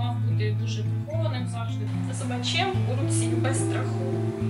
мав бути дуже прихованим завжди. За собачем у руці, без страху.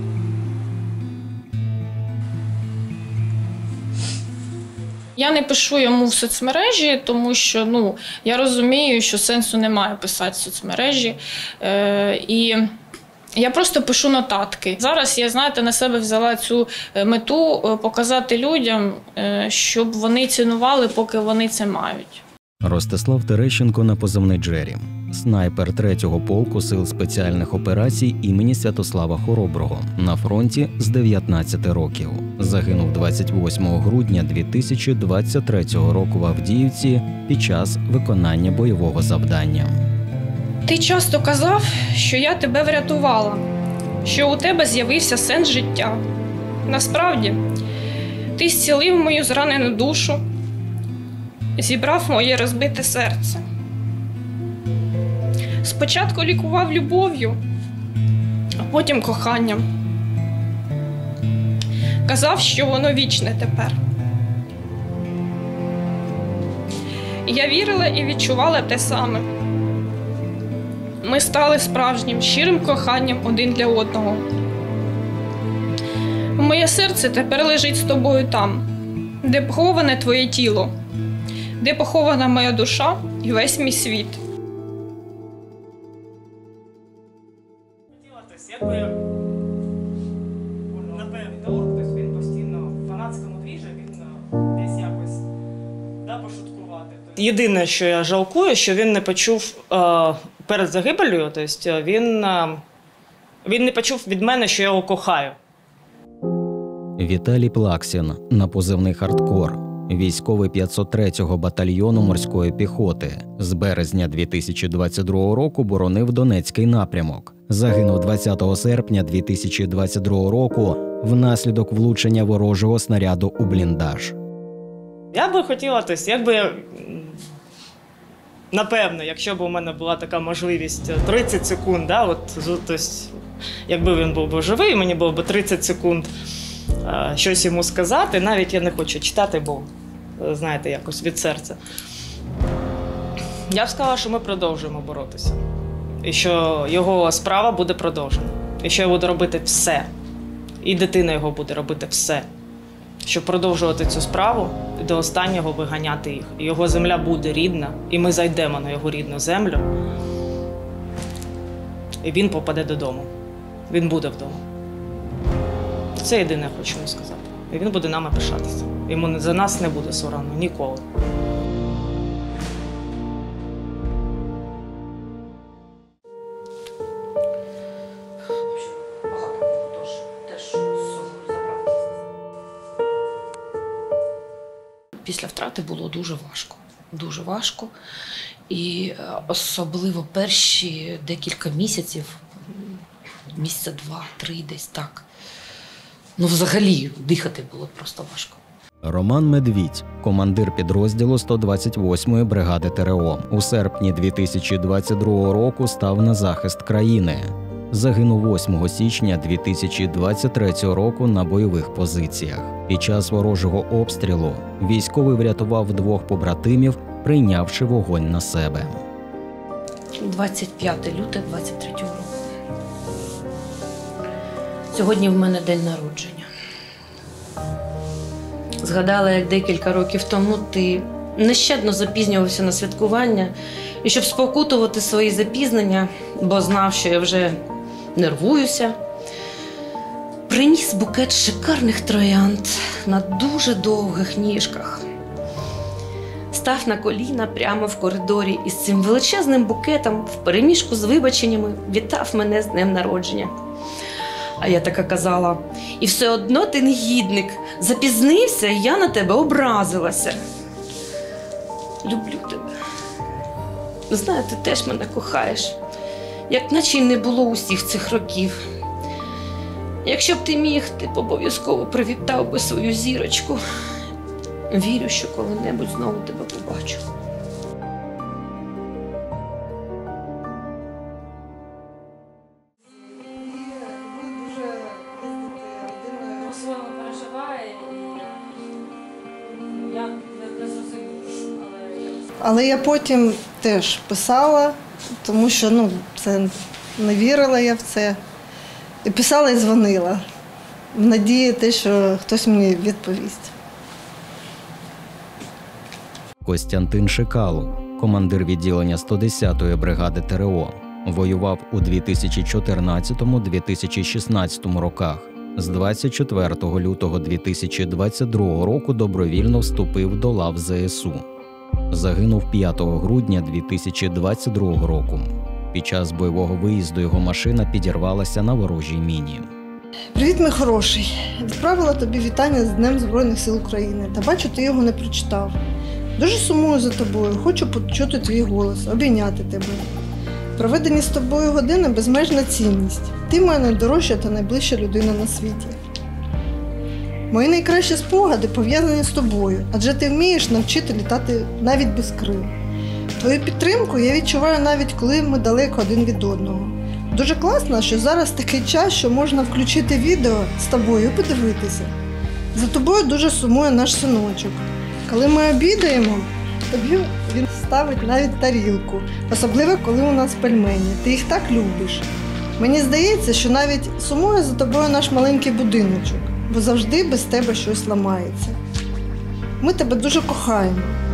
Я не пишу йому в соцмережі, тому що я розумію, що сенсу немає писати в соцмережі. І я просто пишу нотатки. Зараз я, на себе взяла цю мету показати людям, щоб вони цінували, поки вони це мають. Ростислав Терещенко на позивний Джері. Снайпер 3-го полку сил спеціальних операцій імені Святослава Хороброго. На фронті з 19 років. Загинув 28 грудня 2023 року в Авдіївці під час виконання бойового завдання. Ти часто казав, що я тебе врятувала, що у тебе з'явився сенс життя. Насправді, ти зцілив мою зранену душу, зібрав моє розбите серце. Спочатку лікував любов'ю, а потім коханням. Казав, що воно вічне тепер. Я вірила і відчувала те саме. Ми стали справжнім, щирим коханням один для одного. Моє серце тепер лежить з тобою там, де поховане твоє тіло, де похована моя душа і весь мій світ. Напевно, він постійно в фанатському двіжі, він десь якось пошуткувати. Єдине, що я жалкую, що він не почув перед загибелью, тобто він не почув від мене, що я його кохаю. Віталій Плаксін на позивний «Хардкор». Військовий 503-го батальйону морської піхоти. З березня 2022 року боронив Донецький напрямок. Загинув 20 серпня 2022 року внаслідок влучення ворожого снаряду у бліндаж. Я би хотіла, напевно, якщо б у мене була така можливість 30 секунд, якби він був би живий, мені було б 30 секунд щось йому сказати, навіть я не хочу читати, бо, знаєте, якось від серця. Я б сказала, що ми продовжуємо боротися. І що його справа буде продовжена. І що я буду робити все. І дитина його буде робити все. Щоб продовжувати цю справу і до останнього виганяти їх. І його земля буде рідна, і ми зайдемо на його рідну землю. І він попаде додому. Він буде вдома. Це єдине, я хочу йому сказати. І він буде нами пишатися. Йому за нас не буде соромно ніколи. Після втрати було дуже важко. Дуже важко. І особливо перші декілька місяців, місяця 2-3 десь так. Взагалі дихати було просто важко. Роман Медвідь, командир підрозділу 128-ї бригади ТРО. У серпні 2022 року став на захист країни. Загинув 8 січня 2023 року на бойових позиціях. Під час ворожого обстрілу військовий врятував 2 побратимів, прийнявши вогонь на себе. 25 лютого 23 року. Сьогодні в мене день народження. Згадала, як декілька років тому ти нещадно запізнювався на святкування, і щоб спокутувати свої запізнення, бо знав, що я вже нервуюся, приніс букет шикарних троянд на дуже довгих ніжках. Став на коліна прямо в коридорі і з цим величезним букетом впереміжку з вибаченнями вітав мене з днем народження. А я така казала: і все одно ти негідник, запізнився, і я на тебе образилася. Люблю тебе. Знаю, ти теж мене кохаєш, як наче й не було усіх цих років. Якщо б ти міг, ти б обов'язково привітав би свою зірочку. Вірю, що коли-небудь знову тебе побачу. Але я потім теж писала тому що це не вірила я в це. І писала і дзвонила, в надії те, що хтось мені відповість. Костянтин Шикалов, командир відділення 110-ї бригади ТРО, воював у 2014-2016 роках. З 24 лютого 2022 року добровільно вступив до лав ЗСУ. Загинув 5 грудня 2022 року. Під час бойового виїзду його машина підірвалася на ворожій міні. Привіт, мій хороший. Відправила тобі вітання з Днем Збройних сил України. Та бачу, ти його не прочитав. Дуже сумую за тобою, хочу почути твій голос, обійняти тебе. Проведені з тобою години – безмежна цінність. Ти моя найдорожча та найближча людина на світі. Мої найкращі спогади пов'язані з тобою, адже ти вмієш навчити літати навіть без крил. Твою підтримку я відчуваю навіть коли ми далеко один від одного. Дуже класно, що зараз такий час, що можна включити відео з тобою і подивитися. За тобою дуже сумує наш синочок. Коли ми обідаємо, тобі він ставить навіть тарілку, особливо коли у нас пельмені. Ти їх так любиш. Мені здається, що навіть сумує за тобою наш маленький будиночок, бо завжди без тебе щось ламається. Ми тебе дуже кохаємо.